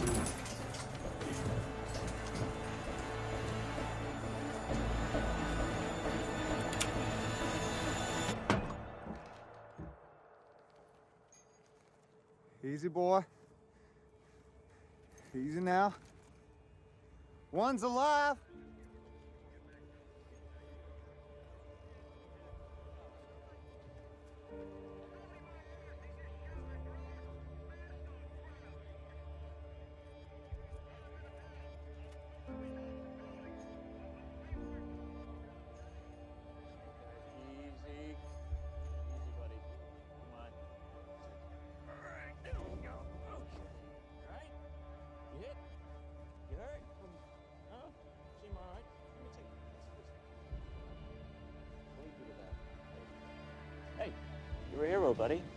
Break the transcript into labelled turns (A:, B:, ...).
A: Easy, boy. Easy now. One's alive.
B: Easy. Easy, buddy. Come on. All right, there we go. Okay. All right. You hit? You hurt? No? Seem all right? Let me take this. What do you do to that? Hey, you're a hero, buddy.